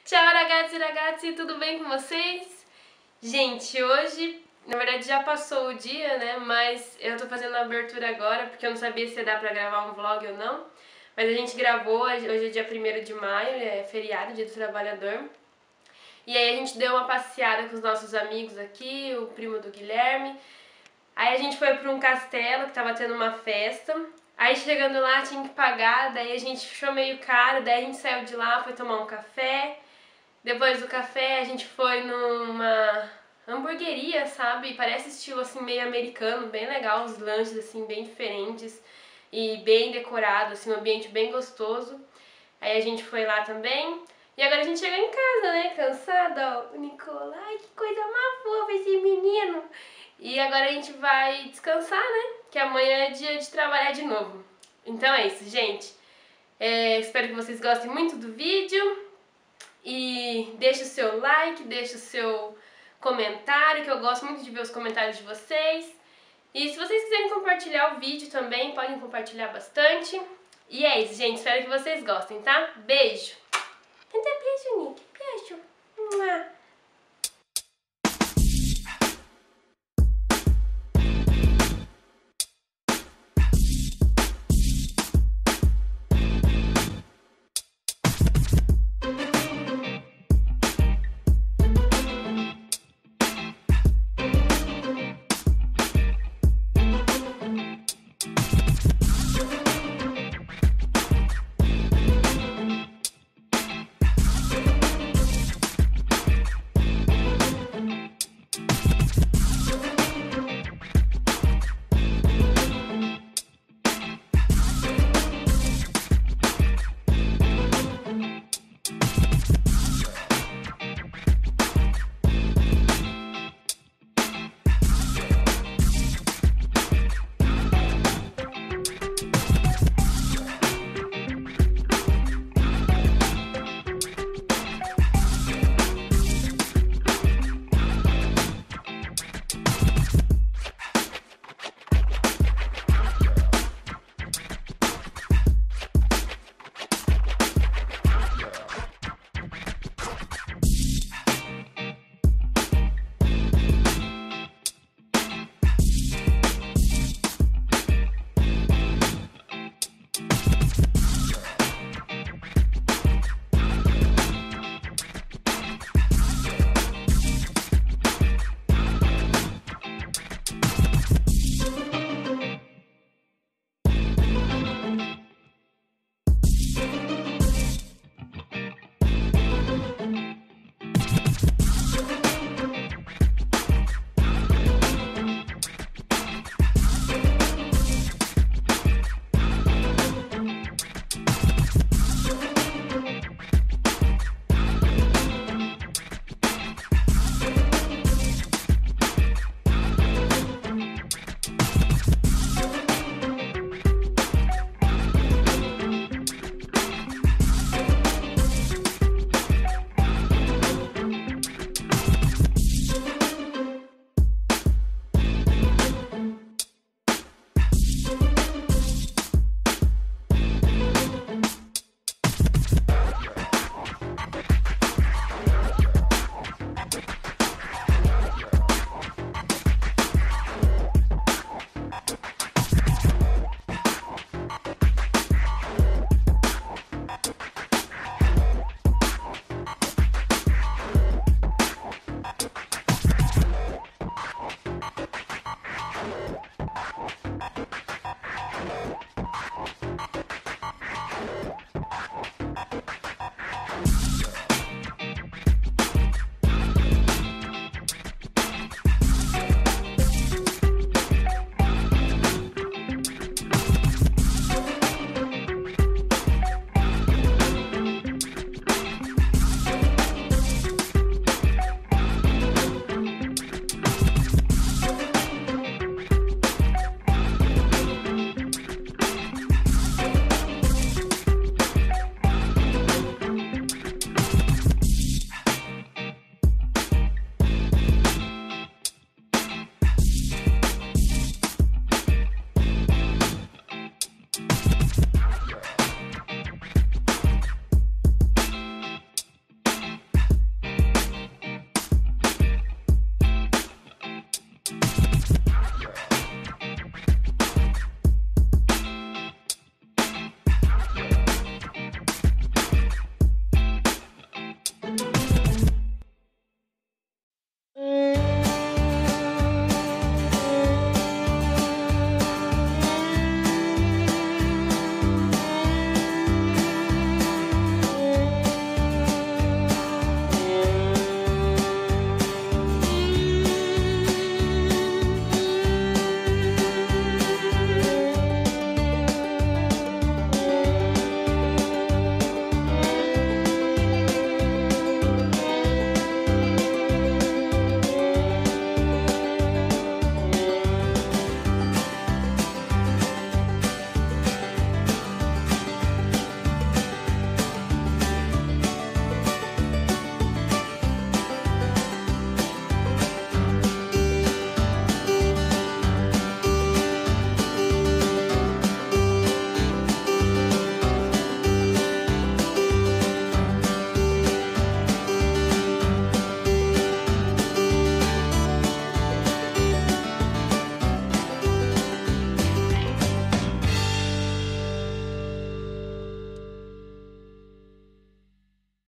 Ciao ragazzi e ragazzi, tudo bem com vocês? Gente, hoje, na verdade já passou o dia, né, mas eu tô fazendo a abertura agora porque eu não sabia se ia dar pra gravar um vlog ou não. Mas a gente gravou, hoje é dia 1º de maio, é feriado, dia do trabalhador. E aí a gente deu uma passeada com os nossos amigos aqui, o primo do Guilherme. Aí a gente foi pra um castelo que tava tendo uma festa. Aí chegando lá tinha que pagar, daí a gente achou meio caro, daí a gente saiu de lá, foi tomar um café. Depois do café a gente foi numa hamburgueria, sabe? Parece estilo assim meio americano, bem legal, os lanches assim bem diferentes e bem decorado, assim, um ambiente bem gostoso. Aí a gente foi lá também. E agora a gente chegou em casa, né? Cansada, ó. O Nicola, ai que coisa mais fofa esse menino. E agora a gente vai descansar, né? Que amanhã é dia de trabalhar de novo. Então é isso, gente. Espero que vocês gostem muito do vídeo. E deixa o seu like, deixa o seu comentário, que eu gosto muito de ver os comentários de vocês. E se vocês quiserem compartilhar o vídeo também, podem compartilhar bastante. E é isso, gente. Espero que vocês gostem, tá? Beijo!